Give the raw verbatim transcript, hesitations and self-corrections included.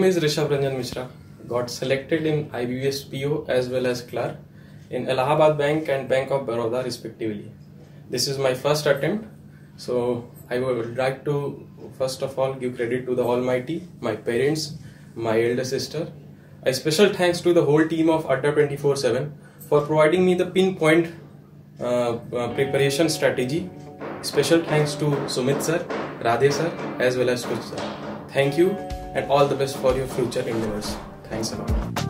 is Rishabh Ranjan Mishra. Got selected in I B S P O as well as clerk in Allahabad Bank and Bank of Baroda respectively. This is my first attempt, so I would like to first of all give credit to the Almighty, my parents, my elder sister. A special thanks to the whole team of Adda twenty-four seven for providing me the pinpoint uh, uh, preparation strategy. Special thanks to Sumit sir, Radhe sir as well as Kuch sir. Thank you and all the best for your future endeavors. Thanks a lot.